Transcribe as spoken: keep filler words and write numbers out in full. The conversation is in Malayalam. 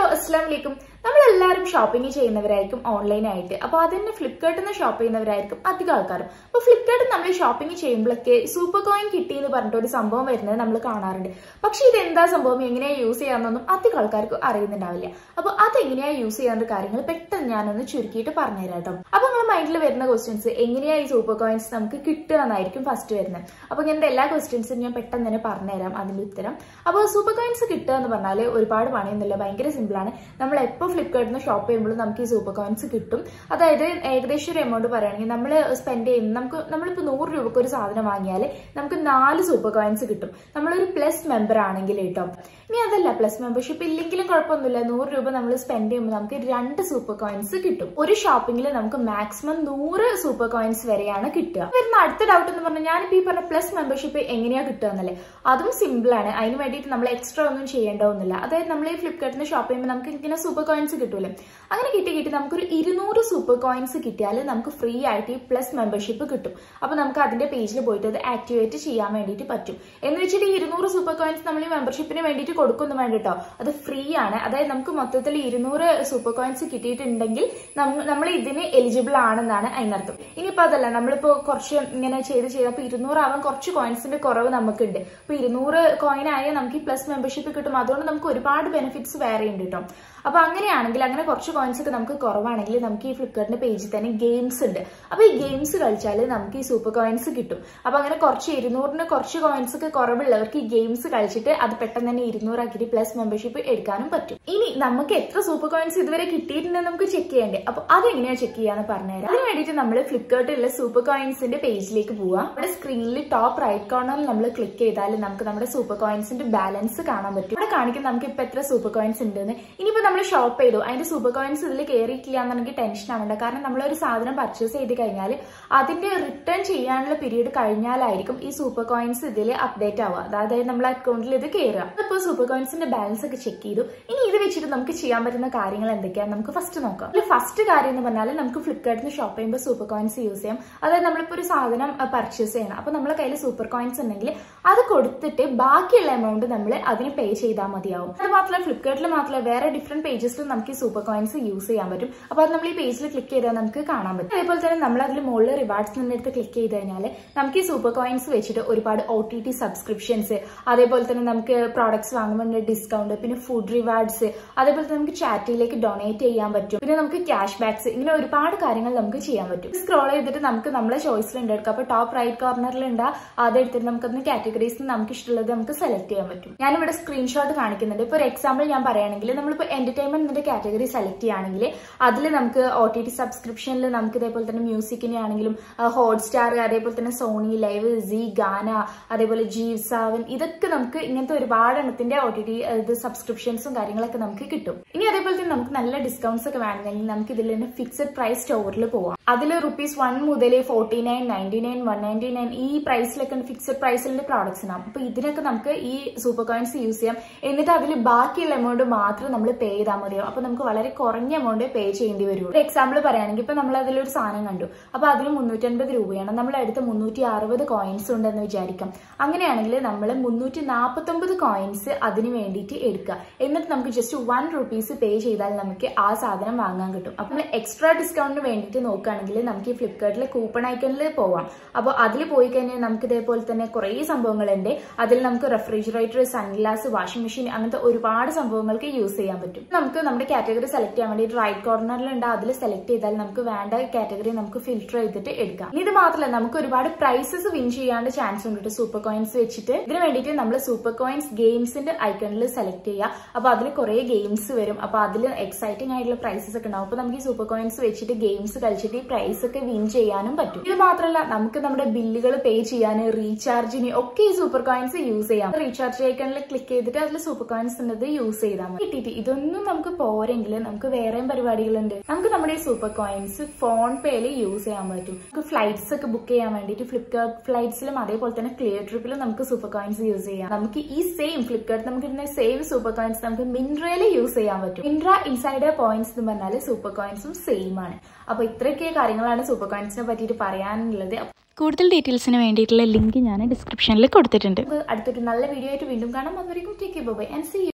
Hello, Assalamualaikum. നമ്മളെല്ലാവരും ഷോപ്പിംഗ് ചെയ്യുന്നവരായിരിക്കും ഓൺലൈൻ ആയിട്ട്. അപ്പോൾ അതിന് ഫ്ലിപ്കാർട്ടിൽ നിന്ന് ഷോപ്പ് ചെയ്യുന്നവരായിരിക്കും അധികം ആൾക്കാരും. അപ്പോൾ ഫ്ലിപ്കാർട്ടിൽ നമ്മൾ ഷോപ്പിംഗ് ചെയ്യുമ്പോഴൊക്കെ സൂപ്പർ കോയിൻ കിട്ടി എന്ന് പറഞ്ഞിട്ട് ഒരു സംഭവം വരുന്നത് നമ്മൾ കാണാറുണ്ട്. പക്ഷെ ഇത് എന്താ സംഭവം, എങ്ങനെയാ യൂസ് ചെയ്യാമെന്നൊന്നും അധികം ആൾക്കാർക്ക് അറിയുന്നുണ്ടാവില്ല. അപ്പോൾ അതെങ്ങനെയാ യൂസ് ചെയ്യാവുന്ന കാര്യങ്ങൾ പെട്ടെന്ന് ഞാനൊന്ന് ചുരുക്കിയിട്ട് പറഞ്ഞുതരാം കേട്ടോ. അപ്പോൾ നമ്മുടെ മൈൻഡിൽ വരുന്ന ക്വസ്റ്റ്യൻസ് എങ്ങനെയാ ഈ സൂപ്പർ കോയിൻസ് നമുക്ക് കിട്ടുക എന്നായിരിക്കും ഫസ്റ്റ് വരുന്നത്. അപ്പോൾ ഇങ്ങനത്തെ എല്ലാ ക്വസ്റ്റ്യൻസും ഞാൻ പെട്ടെന്ന് തന്നെ പറഞ്ഞുതരാം അതിന്റെ ഉത്തരം. അപ്പോൾ സൂപ്പർ കോയിൻസ് കിട്ടുക എന്ന് പറഞ്ഞാൽ ഒരുപാട് പണിയൊന്നുമില്ല, ഭയങ്കര സിമ്പിളാണ്. നമ്മൾ എപ്പോൾ ഫ്ലിപ്കാർട്ടിൽ നിന്ന് ഷോപ്പ് ചെയ്യുമ്പോൾ നമുക്ക് ഈ സൂപ്പർ കോയിൻസ് കിട്ടും. അതായത് ഏകദേശം ഒരു എമൗണ്ട് പറയുകയാണെങ്കിൽ നമ്മൾ സ്പെൻഡ് ചെയ്യുന്ന നമുക്ക് നമ്മളിപ്പോൾ നൂറ് രൂപക്ക് ഒരു സാധനം വാങ്ങിയാൽ നമുക്ക് നാല് സൂപ്പർ കോയിൻസ് കിട്ടും, നമ്മളൊരു പ്ലസ് മെമ്പർ ആണെങ്കിൽ കേട്ടോ. ഇനി അതല്ല, പ്ലസ് മെമ്പർഷിപ്പ് ഇല്ലെങ്കിലും കുഴപ്പമൊന്നുമില്ല, നൂറ് രൂപ നമ്മൾ സ്പെൻഡ് ചെയ്യുമ്പോൾ നമുക്ക് രണ്ട് സൂപ്പർ കോയിൻസ് കിട്ടും. ഒരു ഷോപ്പിംഗിൽ നമുക്ക് മാക്സിമം നൂറ് സൂപ്പർ കോയിൻസ് വരെയാണ് കിട്ടുക. വരുന്ന അടുത്ത ഡൗട്ട് എന്ന് പറഞ്ഞാൽ ഞാനിപ്പോൾ ഈ പറഞ്ഞ പ്ലസ് മെമ്പർഷിപ്പ് എങ്ങനെയാ കിട്ടുക എന്നല്ലേ. അതും സിമ്പിൾ ആണ്, അതിന് വേണ്ടിയിട്ട് നമ്മൾ എക്സ്ട്രാ ഒന്നും ചെയ്യേണ്ടതൊന്നുമില്ല. അതായത് നമ്മൾ ഈ ഫ്ലിപ്കാർട്ടിൽ നിന്ന് ഷോപ്പ് ചെയ്യുമ്പോൾ നമുക്ക് ഇങ്ങനെ സൂപ്പർ കോയിൻസ് കിട്ടൂലേ, അങ്ങനെ കിട്ടി കിട്ടി നമുക്കൊരു ഇരുന്നൂറ് സൂപ്പർ കോയിൻസ് കിട്ടിയാൽ നമുക്ക് ഫ്രീ ആയിട്ട് ഈ പ്ലസ് മെമ്പർഷിപ്പ് കിട്ടും. അപ്പൊ നമുക്ക് അതിന്റെ പേജിൽ പോയിട്ട് അത് ആക്ടിവേറ്റ് ചെയ്യാൻ വേണ്ടിയിട്ട് പറ്റും. എന്ന് വെച്ചിട്ട് ഈ ഇരുന്നൂറ് സൂപ്പർ കോയിൻസ് നമ്മൾ ഈ മെമ്പർഷിപ്പിന് വേണ്ടിയിട്ട് കൊടുക്കുന്നു വേണ്ടിട്ടോ, അത് ഫ്രീ ആണ്. അതായത് നമുക്ക് മൊത്തത്തിൽ ഇരുന്നൂറ് സൂപ്പർ കോയിൻസ് കിട്ടിയിട്ടുണ്ടെങ്കിൽ നമ്മൾ ഇതിന് എലിജിബിൾ ആണെന്നാണ് അതിനർത്ഥം. ഇനിയിപ്പോ അതല്ല, നമ്മളിപ്പോ കുറച്ച് ഇങ്ങനെ ചെയ്ത് ചെയ്തപ്പോ ഇരുന്നൂറ് ആവാൻ കുറച്ച് കോയിൻസിന്റെ കുറവ് നമുക്കുണ്ട്. അപ്പൊ ഇരുന്നൂറ് കോയിൻ ആയാൽ നമുക്ക് ഈ പ്ലസ് മെമ്പർഷിപ്പ് കിട്ടും. അതുകൊണ്ട് നമുക്ക് ഒരുപാട് ബെനിഫിറ്റ്സ് വേറെ ഉണ്ട് കേട്ടോ. അപ്പൊ അങ്ങനെയാണെങ്കിൽ അങ്ങനെ കുറച്ച് കോയിൻസ് ഒക്കെ നമുക്ക് കുറവാണെങ്കിൽ നമുക്ക് ഈ ഫ്ലിപ്കാർട്ടിന്റെ പേജിൽ തന്നെ ഗെയിംസ് ഉണ്ട്. അപ്പൊ ഈ ഗെയിംസ് കളിച്ചാൽ നമുക്ക് ഈ സൂപ്പർ കോയിൻസ് കിട്ടും. അപ്പൊ അങ്ങനെ കുറച്ച് ഇരുന്നൂറിന് കുറച്ച് കോയിൻസ് ഒക്കെ കുറവുള്ളവർക്ക് ഈ ഗെയിംസ് കളിച്ചിട്ട് അത് പെട്ടെന്ന് തന്നെ ഇരുന്നൂറാക്കിയിട്ട് പ്ലസ് മെമ്പർഷിപ്പ് എടുക്കാനും പറ്റും. ഇനി നമുക്ക് എത്ര സൂപ്പർ കോയിൻസ് ഇതുവരെ കിട്ടിയിട്ടുണ്ടെന്ന് നമുക്ക് ചെക്ക് ചെയ്യണ്ടേ. അപ്പൊ അതെങ്ങനെയാ ചെക്ക് ചെയ്യാന്ന് പറഞ്ഞുതരാം. അതിന് വേണ്ടിയിട്ട് നമ്മൾ ഫ്ലിപ്കാർട്ടിലുള്ള സൂപ്പർ കോയിൻസിന്റെ പേജിലേക്ക് പോവാം. നമ്മുടെ സ്ക്രീനിൽ ടോപ്പ് റൈറ്റ് കോർണറിൽ നമ്മൾ ക്ലിക്ക് ചെയ്താൽ നമുക്ക് നമ്മുടെ സൂപ്പർ കോയിൻസിന്റെ ബാലൻസ് കാണാൻ പറ്റും. ഇവിടെ കാണിക്കും നമുക്ക് ഇപ്പൊ എത്ര സൂപ്പർ കോയിൻസ് ഉണ്ടെന്ന്. ഇനിയിപ്പോ നമ്മൾ ഷോപ്പ് ചെയ്തു, അതിന്റെ സൂപ്പർ കോയിൻസ് ഇതിൽ കയറിയിട്ടില്ല എന്നുണ്ടെങ്കിൽ ടെൻഷൻ ആവണ്ട. കാരണം നമ്മളൊരു സാധനം പർച്ചേസ് ചെയ്ത് കഴിഞ്ഞാൽ അതിന്റെ റിട്ടേൺ ചെയ്യാനുള്ള പീരീഡ് കഴിഞ്ഞാലായിരിക്കും ഈ സൂപ്പർ കോയിൻസ് ഇതിൽ അപ്ഡേറ്റ് ആവുക. അതായത് നമ്മൾ അക്കൗണ്ടിൽ ഇത് കയറുക. അപ്പോൾ സൂപ്പർ കോയിൻസിന്റെ ബാലൻസ് ഒക്കെ ചെക്ക് ചെയ്തു. ഇനി ഇത് വെച്ചിട്ട് നമുക്ക് ചെയ്യാൻ പറ്റുന്ന കാര്യങ്ങൾ എന്തൊക്കെയാണ് നമുക്ക് ഫസ്റ്റ് നോക്കാം. അതിൽ ഫസ്റ്റ് കാര്യം എന്ന് പറഞ്ഞാൽ നമുക്ക് ഫ്ലിപ്കാർട്ടിൽ നിന്ന് ഷോപ്പ് ചെയ്യുമ്പോൾ സൂപ്പർ കോയിൻസ് യൂസ് ചെയ്യാം. അതായത് നമ്മളിപ്പോൾ ഒരു സാധനം പർച്ചേസ് ചെയ്യണം, അപ്പൊ നമ്മളെ കയ്യിൽ സൂപ്പർ കോയിൻസ് ഉണ്ടെങ്കിൽ അത് കൊടുത്തിട്ട് ബാക്കിയുള്ള എമൗണ്ട് നമ്മൾ അതിന് പേ ചെയ്താൽ മതിയാവും. അത് മാത്രമല്ല ഫ്ലിപ്കാർട്ടിൽ മാത്രമല്ല വേറെ ഡിഫറെന്റ് പേജസിലും നമുക്ക് ഈ സൂപ്പർ കോയിൻസ് യൂസ് ചെയ്യാൻ പറ്റും. അപ്പൊ അത് നമ്മൾ ഈ പേജിൽ ക്ലിക്ക് ചെയ്താൽ നമുക്ക് കാണാൻ പറ്റും. അതേപോലെ തന്നെ നമ്മൾ അതിൽ മുകളിൽ റിവാർഡ്സ് എടുത്ത് ക്ലിക്ക് ചെയ്ത് കഴിഞ്ഞാൽ നമുക്ക് ഈ സൂപ്പർ കോയിൻസ് വെച്ചിട്ട് ഒരുപാട് ഒ ടി ടി സബ്സ്ക്രിപ്ഷൻസ്, അതേപോലെ തന്നെ നമുക്ക് പ്രോഡക്ട്സ് വാങ്ങുമ്പോൾ ഡിസ്കൗണ്ട്, പിന്നെ ഫുഡ് റിവാർഡ്സ്, അതേപോലെ തന്നെ നമുക്ക് ചാറ്റിലേക്ക് ഡൊണേറ്റ് ചെയ്യാൻ പറ്റും. പിന്നെ നമുക്ക് ക്യാഷ് ബാക്സ്, ഇങ്ങനെ ഒരുപാട് കാര്യങ്ങൾ നമുക്ക് ചെയ്യാൻ പറ്റും. സ്ക്രോൾ ചെയ്തിട്ട് നമുക്ക് നമ്മളെ ചോയ്സിൽ ഉണ്ടായിരിക്കും. അപ്പൊ ടോപ്പ് റൈറ്റ് കോർണറിൽ ഉണ്ടാ അതെടുത്തിട്ട് നമുക്കൊന്ന് കാറ്റഗറീസ് നമുക്ക് ഇഷ്ടമുള്ളത് നമുക്ക് സെലക്ട് ചെയ്യാൻ പറ്റും. ഞാനിവിടെ സ്ക്രീൻഷോട്ട് കാണിക്കുന്നുണ്ട്. ഇപ്പൊ ഒരു എക്സാമ്പിൾ ഞാൻ പറയുകയാണെങ്കിൽ നമ്മളിപ്പോ എന്റർടൈൻമെന്റ് കാറ്റഗറി സെലക്ട് ചെയ്യുകയാണെങ്കിൽ അതിൽ നമുക്ക് ഒ ടി ടി സബ്സ്ക്രിപ്ഷനിൽ നമുക്ക് ഇതേപോലെ തന്നെ മ്യൂസിക്കിനെ ആണെങ്കിലും ഹോട്ട്സ്റ്റാർ, അതേപോലെ തന്നെ സോണി ലൈവ്, സി ഗാന, അതേപോലെ ജീവ് സാവൻ, ഇതൊക്കെ നമുക്ക് ഇങ്ങനത്തെ ഒരുപാട് എണ്ണത്തിന്റെ ഒ ടി ടി സബ്സ്ക്രിപ്ഷൻസും കാര്യങ്ങളൊക്കെ നമുക്ക് കിട്ടും. ഇനി അതേപോലെ തന്നെ നമുക്ക് നല്ല ഡിസ്കൗണ്ട്സ് ഒക്കെ വേണമെങ്കിൽ നമുക്ക് ഇതിൽ തന്നെ ഫിക്സഡ് പ്രൈസ് സ്റ്റോറിൽ പോവാം. അതിൽ റുപ്പീസ് വൺ മുതൽ forty nine ninety nine one ninety nine ഈ പ്രൈസിലൊക്കെ ഫിക്സഡ് പ്രൈസിന്റെ പ്രോഡക്ട്സ് ഉണ്ടാവും. അപ്പൊ ഇതിനൊക്കെ നമുക്ക് ഈ സൂപ്പർ കോയിൻസ് യൂസ് ചെയ്യാം. എന്നിട്ട് അതിൽ ബാക്കിയുള്ള എമൗണ്ട് മാത്രം നമ്മൾ പേ ചെയ്താൽ മതിയാവും. അപ്പൊ നമുക്ക് വളരെ കുറഞ്ഞ എമൗണ്ട് പേ ചെയ്യേണ്ടി വരും. ഒരു എക്സാമ്പിൾ പറയുകയാണെങ്കിൽ ഇപ്പൊ നമ്മൾ അതിലൊരു സാധനം കണ്ടു, അപ്പൊ അതിന് മുന്നൂറ്റി അൻപത് രൂപയാണ്, നമ്മൾ അടുത്ത് മുന്നൂറ്റി അറുപത് കോയിൻസ് ഉണ്ടെന്ന് വിചാരിക്കാം. അങ്ങനെയാണെങ്കിൽ നമ്മൾ മുന്നൂറ്റി നാൽപ്പത്തി ഒമ്പത് കോയിൻസ് അതിന് വേണ്ടിയിട്ട് എടുക്കുക. എന്നിട്ട് നമുക്ക് ജസ്റ്റ് വൺ റുപ്പീസ് പേ ചെയ്താൽ നമുക്ക് ആ സാധനം വാങ്ങാൻ കിട്ടും. അപ്പൊ നമ്മൾ എക്സ്ട്രാ ഡിസ്കൗണ്ടിന് വേണ്ടിയിട്ട് നോക്കുകയാണെങ്കിൽ നമുക്ക് ഈ ഫ്ലിപ്കാർട്ടിലെ കൂപ്പൺ ഐക്കണിൽ പോവാം. അപ്പോൾ അതിൽ പോയി കഴിഞ്ഞാൽ നമുക്ക് ഇതേപോലെ തന്നെ കുറെ സംഭവങ്ങളുണ്ട്. അതിൽ നമുക്ക് റെഫ്രിജറേറ്റർ, സൺഗ്ലാസ്, വാഷിംഗ് മെഷീൻ, അങ്ങനത്തെ ഒരുപാട് സംഭവങ്ങൾക്ക് യൂസ് ചെയ്യാൻ പറ്റും. നമുക്ക് നമ്മുടെ കാറ്റഗറി സെലക്ട് ചെയ്യാൻ വേണ്ടി റൈറ്റ് കോർണറിൽ ഉണ്ട്, അതിൽ സെലക്ട് ചെയ്താൽ നമുക്ക് വേണ്ട കാറ്റഗറി നമുക്ക് ഫിൽറ്റർ ചെയ്തിട്ട് എടുക്കാം. ഇത് മാത്രമല്ല നമുക്ക് ഒരുപാട് പ്രൈസസ് വിൻ ചെയ്യാണ്ട് ചാൻസ് ഉണ്ട് സൂപ്പർ കോയിൻസ് വെച്ചിട്ട്. ഇതിന് വേണ്ടിയിട്ട് നമ്മൾ സൂപ്പർ കോയിൻസ് ഗെയിംസിന്റെ ഐക്കണിൽ സെലക്ട് ചെയ്യുക. അപ്പൊ അതിൽ കുറെ ഗെയിംസ് വരും. അപ്പൊ അതിൽ എക്സൈറ്റിംഗ് ആയിട്ടുള്ള പ്രൈസസ് ഒക്കെ ഉണ്ടാവും. അപ്പൊ നമുക്ക് ഈ സൂപ്പർ കോയിൻസ് വെച്ചിട്ട് ഗെയിംസ് കളിച്ചിട്ട് ഈ പ്രൈസ് ഒക്കെ വിൻ ചെയ്യാനും പറ്റും. ഇത് മാത്രമല്ല നമുക്ക് നമ്മുടെ ബില്ലുകൾ പേ ചെയ്യാന്, റീചാർജിന് ഒക്കെ ഈ സൂപ്പർ കോയിൻസ് യൂസ് ചെയ്യാം. റീചാർജ് ഐക്കണിൽ ക്ലിക്ക് ചെയ്തിട്ട് അതിൽ സൂപ്പർ കോയിൻസ് ഉള്ളത് യൂസ് ചെയ്താൽ മതി. കിട്ടിയിട്ട് ഇതൊന്നും നമുക്ക് പോരെങ്കിൽ നമുക്ക് വേറെയും പരിപാടികളുണ്ട്. നമുക്ക് നമ്മുടെ ഈ സൂപ്പർ കോയിൻസ് ഫോൺ പേയിൽ യൂസ് ചെയ്യാൻ പറ്റും. നമുക്ക് ഫ്ലൈറ്റ്സ് ഒക്കെ ബുക്ക് ചെയ്യാൻ വേണ്ടിയിട്ട് ഫ്ലിപ്കാർട്ട് ഫ്ലൈറ്റ്സിലും അതേപോലെ തന്നെ ക്ലിയർ ട്രിപ്പിലും നമുക്ക് സൂപ്പർ കോയിൻസ് യൂസ് ചെയ്യാം. നമുക്ക് ഈ സെയിം ഫ്ലിപ്കാർട്ട് നമുക്ക് ഇന്ന സെയിം സൂപ്പർ കോയിൻസ് നമുക്ക് മിൻട്രയിൽ യൂസ് ചെയ്യാൻ പറ്റും. മിൻട്ര ഇൻസൈഡർ പോയിന്റ്സ് എന്ന് പറഞ്ഞാൽ സൂപ്പർ കോയിൻസും സെയിം ആണ്. അപ്പൊ ഇത്രയൊക്കെ കാര്യങ്ങളാണ് സൂപ്പർ കോയിൻസിനെ പറ്റിയിട്ട് പറയാനുള്ളത്. കൂടുതൽ ഡീറ്റെയിൽസിന് വേണ്ടിയിട്ടുള്ള ലിങ്ക് ഞാൻ ഡിസ്ക്രിപ്ഷനിൽ കൊടുത്തിട്ടുണ്ട്. അടുത്തൊരു നല്ല വീഡിയോ ആയിട്ട് വീണ്ടും കാണാം. അതുവരെയും take care, bye bye and see U.